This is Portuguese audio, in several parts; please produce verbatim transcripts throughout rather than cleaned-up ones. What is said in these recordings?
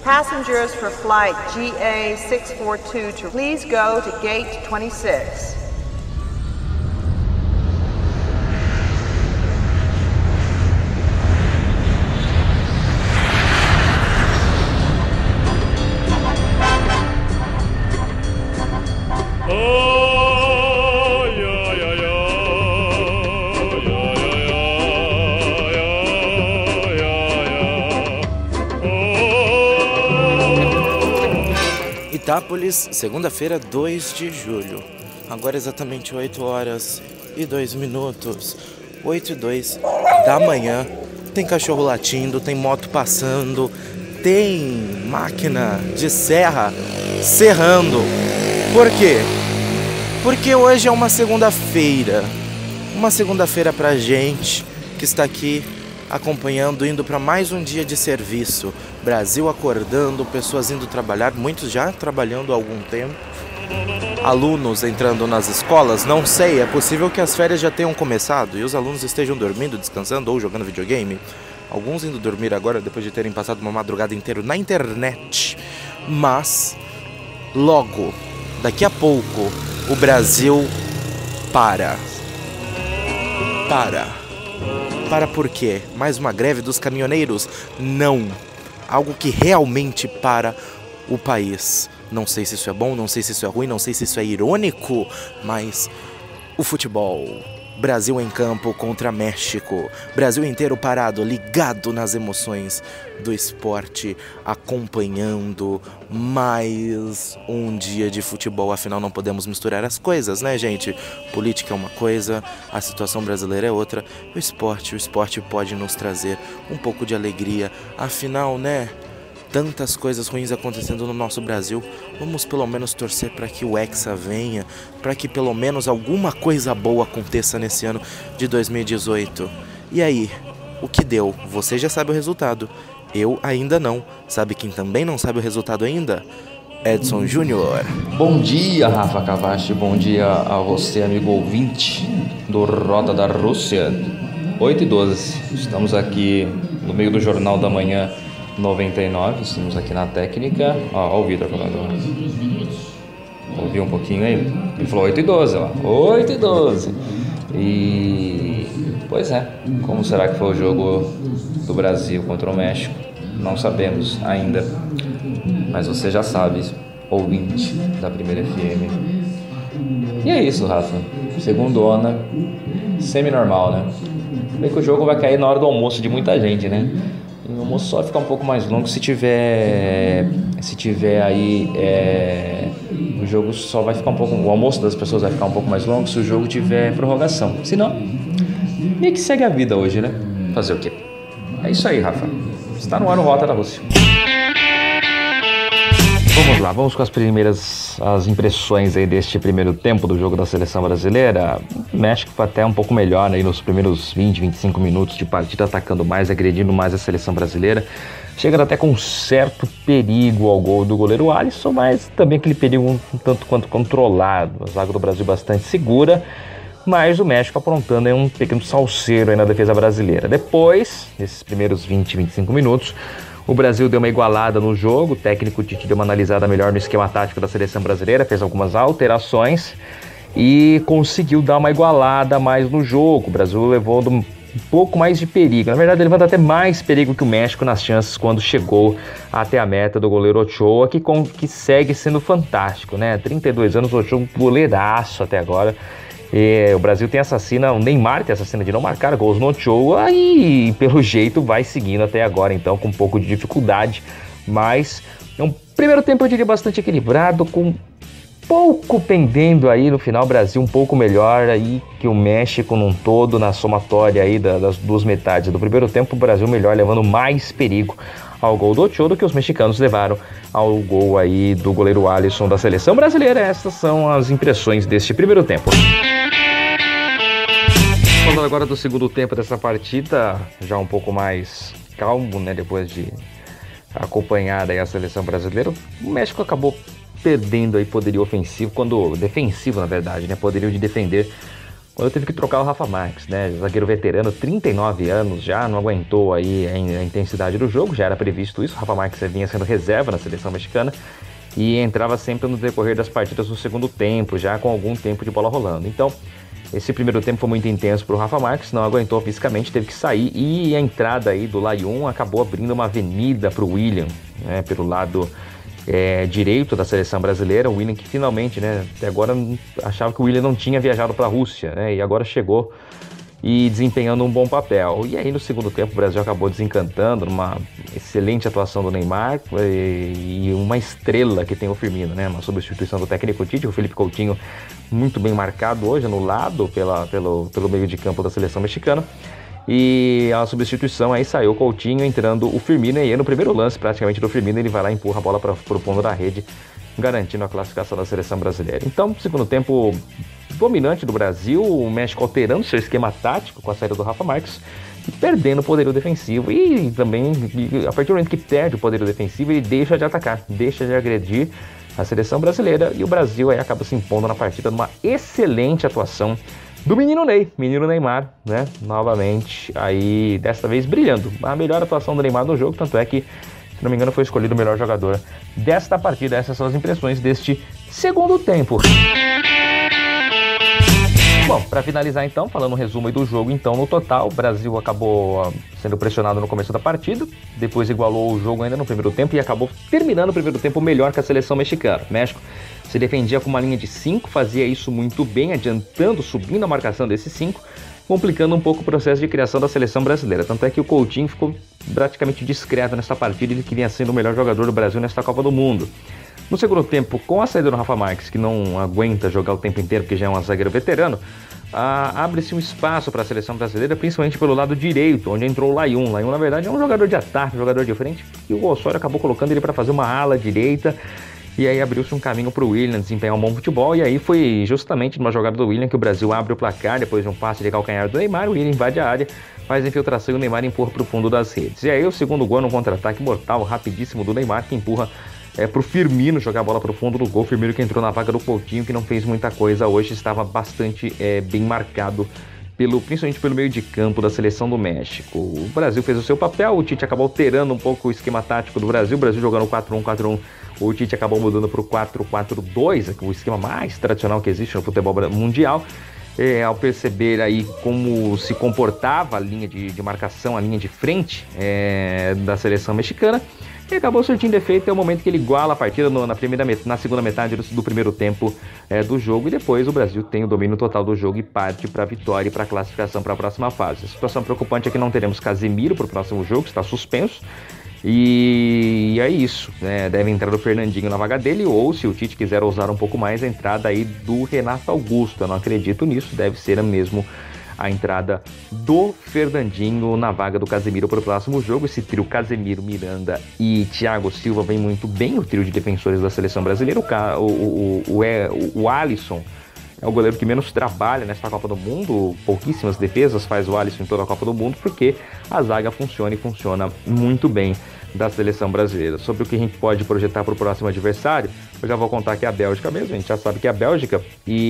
Passengers for flight G A six forty-two to please go to gate twenty-six. Itápolis, segunda-feira, dois de julho. Agora exatamente oito horas e dois minutos. oito e dois da manhã. Tem cachorro latindo, tem moto passando, tem máquina de serra serrando. Por quê? Porque hoje é uma segunda-feira. Uma segunda-feira pra gente que está aqui acompanhando, indo para mais um dia de serviço. Brasil acordando, pessoas indo trabalhar, muitos já trabalhando há algum tempo. Alunos entrando nas escolas, não sei, é possível que as férias já tenham começado e os alunos estejam dormindo, descansando ou jogando videogame. Alguns indo dormir agora depois de terem passado uma madrugada inteira na internet. Mas, logo, daqui a pouco, o Brasil para. Para. Para por quê? Mais uma greve dos caminhoneiros? Não. Algo que realmente para o país. Não sei se isso é bom, não sei se isso é ruim, não sei se isso é irônico, mas o futebol. Brasil em campo contra México. Brasil inteiro parado, ligado nas emoções do esporte, acompanhando mais um dia de futebol. Afinal, não podemos misturar as coisas, né, gente? Política é uma coisa, a situação brasileira é outra. O esporte, o esporte pode nos trazer um pouco de alegria. Afinal, né? Tantas coisas ruins acontecendo no nosso Brasil. Vamos pelo menos torcer para que o Hexa venha, para que pelo menos alguma coisa boa aconteça nesse ano de dois mil e dezoito. E aí, o que deu? Você já sabe o resultado. Eu ainda não. Sabe quem também não sabe o resultado ainda? Edson Júnior. Bom dia, Rafa Cavachi. Bom dia a você, amigo ouvinte do Rota da Rússia. oito e doze. Estamos aqui no meio do Jornal da Manhã noventa e nove, estamos aqui na técnica. Ó, ó o Vitor falando. Ouviu um pouquinho aí? Ele falou oito e doze, ó. oito e doze. E... Pois é, como será que foi o jogo do Brasil contra o México? Não sabemos ainda. Mas você já sabe, ouvinte da Primeira F M. E é isso, Rafa. Segundona, semi-normal, né? Bem que o jogo vai cair na hora do almoço de muita gente, né? O almoço só vai ficar um pouco mais longo se tiver se tiver aí é, o jogo só vai ficar um pouco, o almoço das pessoas vai ficar um pouco mais longo se o jogo tiver prorrogação. Se não, meio que segue a vida hoje, né? Fazer o quê? É isso aí, Rafa. Está no ar o Rota da Rússia. Vamos lá, vamos com as primeiras as impressões aí deste primeiro tempo do jogo da seleção brasileira. O México foi até um pouco melhor aí nos primeiros vinte, vinte e cinco minutos de partida, atacando mais, agredindo mais a seleção brasileira, chegando até com um certo perigo ao gol do goleiro Alisson, mas também aquele perigo um tanto quanto controlado. A zaga do Brasil bastante segura, mas o México aprontando aí um pequeno salseiro aí na defesa brasileira. Depois, nesses primeiros vinte, vinte e cinco minutos, o Brasil deu uma igualada no jogo, o técnico Tite deu uma analisada melhor no esquema tático da seleção brasileira, fez algumas alterações e conseguiu dar uma igualada mais no jogo. O Brasil levou um pouco mais de perigo, na verdade ele levanta até mais perigo que o México nas chances quando chegou até a meta do goleiro Ochoa, que, com, que segue sendo fantástico, né? trinta e dois anos, Ochoa um goleiraço até agora. E o Brasil tem assassina, o Neymar tem assassina de não marcar gols no Ochoa e pelo jeito vai seguindo até agora, então com um pouco de dificuldade, mas é um primeiro tempo eu diria bastante equilibrado, com pouco pendendo aí no final, o Brasil um pouco melhor aí que o México num todo, na somatória aí das duas metades do primeiro tempo, o Brasil melhor, levando mais perigo ao gol do Ochoa do que os mexicanos levaram ao gol aí do goleiro Alisson da seleção brasileira. Essas são as impressões deste primeiro tempo. Falando agora do segundo tempo dessa partida, já um pouco mais calmo, né, depois de acompanhar aí a seleção brasileira, o México acabou perdendo aí poderio ofensivo, quando defensivo na verdade, né, poderio de defender quando teve que trocar o Rafa Marques, né? Zagueiro veterano, trinta e nove anos já, não aguentou aí a intensidade do jogo, já era previsto isso. O Rafa Marques vinha sendo reserva na seleção mexicana e entrava sempre no decorrer das partidas do segundo tempo, já com algum tempo de bola rolando. Então, esse primeiro tempo foi muito intenso para o Rafa Marques, não aguentou fisicamente, teve que sair, e a entrada aí do Layún acabou abrindo uma avenida para o William, né? Pelo lado É, direito da seleção brasileira. O William, que finalmente, né, até agora achava que o William não tinha viajado para a Rússia, né, e agora chegou e desempenhando um bom papel. E aí no segundo tempo o Brasil acabou desencantando, numa excelente atuação do Neymar e, e uma estrela que tem o Firmino, né, uma substituição do técnico Tite, o Felipe Coutinho muito bem marcado hoje no lado pela, pelo, pelo meio de campo da seleção mexicana. E a substituição aí saiu o Coutinho, entrando o Firmino, e aí no primeiro lance praticamente do Firmino ele vai lá e empurra a bola para o fundo da rede, garantindo a classificação da seleção brasileira. Então, segundo tempo dominante do Brasil, o México alterando seu esquema tático com a saída do Rafa Marques e perdendo o poderio defensivo, e também a partir do momento que perde o poderio defensivo ele deixa de atacar, deixa de agredir a seleção brasileira, e o Brasil aí acaba se impondo na partida numa excelente atuação do menino Ney, menino Neymar, né, novamente, aí desta vez brilhando, a melhor atuação do Neymar no jogo, tanto é que, se não me engano, foi escolhido o melhor jogador desta partida. Essas são as impressões deste segundo tempo. Bom, para finalizar então, falando um resumo aí do jogo, então no total, o Brasil acabou sendo pressionado no começo da partida, depois igualou o jogo ainda no primeiro tempo e acabou terminando o primeiro tempo melhor que a seleção mexicana. O México se defendia com uma linha de cinco, fazia isso muito bem, adiantando, subindo a marcação desses cinco, complicando um pouco o processo de criação da seleção brasileira. Tanto é que o Coutinho ficou praticamente discreto nessa partida, ele que vinha sendo o melhor jogador do Brasil nesta Copa do Mundo. No segundo tempo, com a saída do Rafa Marques, que não aguenta jogar o tempo inteiro, porque já é um zagueiro veterano, ah, abre-se um espaço para a seleção brasileira, principalmente pelo lado direito, onde entrou o Layún. Layún, na verdade, é um jogador de ataque, um jogador de frente, e o Osorio acabou colocando ele para fazer uma ala direita, e aí abriu-se um caminho para o William desempenhar um bom futebol, e aí foi justamente numa jogada do William que o Brasil abre o placar, depois de um passe de calcanhar do Neymar. O William invade a área, faz a infiltração e o Neymar empurra para o fundo das redes. E aí o segundo gol no contra-ataque mortal, rapidíssimo do Neymar, que empurra é, para o Firmino jogar a bola para o fundo do gol. Firmino que entrou na vaga do Coutinho, que não fez muita coisa hoje, estava bastante é, bem marcado, pelo, principalmente pelo meio de campo da seleção do México. O Brasil fez o seu papel, o Tite acabou alterando um pouco o esquema tático do Brasil, o Brasil jogando quatro um quatro um, o Tite acabou mudando para o quatro quatro dois, o esquema mais tradicional que existe no futebol mundial. É, ao perceber aí como se comportava a linha de, de marcação, a linha de frente é, da seleção mexicana, e acabou surtindo efeito até o momento que ele iguala a partida no, na, primeira, na segunda metade do, do primeiro tempo é, do jogo, e depois o Brasil tem o domínio total do jogo e parte para a vitória e para a classificação para a próxima fase. A situação preocupante é que não teremos Casemiro para o próximo jogo, está suspenso, e, e é isso, né? Deve entrar o Fernandinho na vaga dele, ou se o Tite quiser ousar um pouco mais, a entrada aí do Renato Augusto. Eu não acredito nisso, deve ser mesmo a entrada do Fernandinho na vaga do Casemiro para o próximo jogo. Esse trio Casemiro, Miranda e Thiago Silva vem muito bem, o trio de defensores da seleção brasileira. O, o, o, o, o Alisson é o goleiro que menos trabalha nesta Copa do Mundo, pouquíssimas defesas faz o Alisson em toda a Copa do Mundo, porque a zaga funciona e funciona muito bem da seleção brasileira. Sobre o que a gente pode projetar para o próximo adversário, eu já vou contar que é a Bélgica mesmo. A gente já sabe que é a Bélgica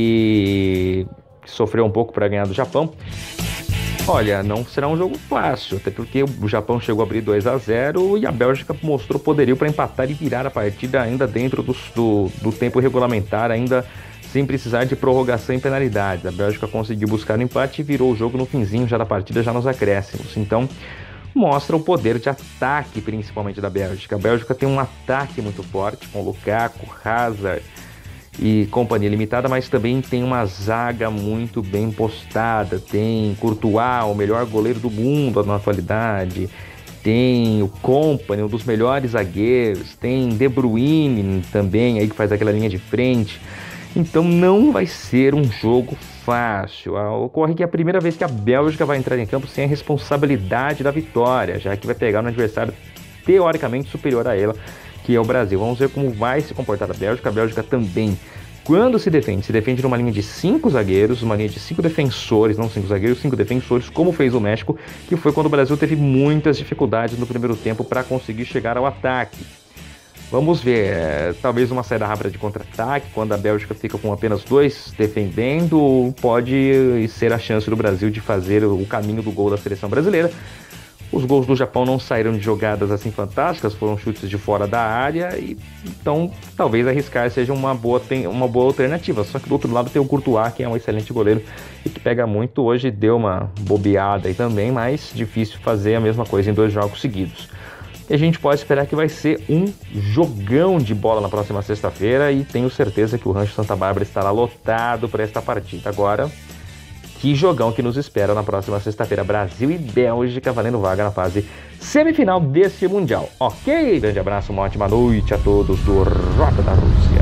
e sofreu um pouco para ganhar do Japão. Olha, não será um jogo fácil, até porque o Japão chegou a abrir dois a zero e a Bélgica mostrou poderio para empatar e virar a partida ainda dentro do, do, do tempo regulamentar, ainda sem precisar de prorrogação e penalidades. A Bélgica conseguiu buscar o empate e virou o jogo no finzinho já da partida, já nos acréscimos. Então, mostra o poder de ataque, principalmente da Bélgica. A Bélgica tem um ataque muito forte, com Lukaku, Hazard e companhia limitada, mas também tem uma zaga muito bem postada. Tem Courtois, o melhor goleiro do mundo na atualidade. Tem o Kompany, um dos melhores zagueiros. Tem De Bruyne também, aí que faz aquela linha de frente. Então não vai ser um jogo fácil. Ocorre que é a primeira vez que a Bélgica vai entrar em campo sem a responsabilidade da vitória, já que vai pegar um adversário teoricamente superior a ela, que é o Brasil. Vamos ver como vai se comportar a Bélgica. A Bélgica também, quando se defende, se defende numa linha de cinco zagueiros, uma linha de cinco defensores, não cinco zagueiros, cinco defensores, como fez o México, que foi quando o Brasil teve muitas dificuldades no primeiro tempo para conseguir chegar ao ataque. Vamos ver, é, talvez uma saída rápida de contra-ataque, quando a Bélgica fica com apenas dois defendendo, pode ser a chance do Brasil de fazer o caminho do gol da seleção brasileira. Os gols do Japão não saíram de jogadas assim fantásticas, foram chutes de fora da área, e então talvez arriscar seja uma boa, uma boa alternativa. Só que do outro lado tem o Courtois, que é um excelente goleiro e que pega muito. Hoje deu uma bobeada aí também, mas difícil fazer a mesma coisa em dois jogos seguidos. E a gente pode esperar que vai ser um jogão de bola na próxima sexta-feira, e tenho certeza que o Rancho Santa Bárbara estará lotado para esta partida. Agora, que jogão que nos espera na próxima sexta-feira. Brasil e Bélgica valendo vaga na fase semifinal deste Mundial. Ok? Grande abraço, uma ótima noite a todos do Rota da Rússia.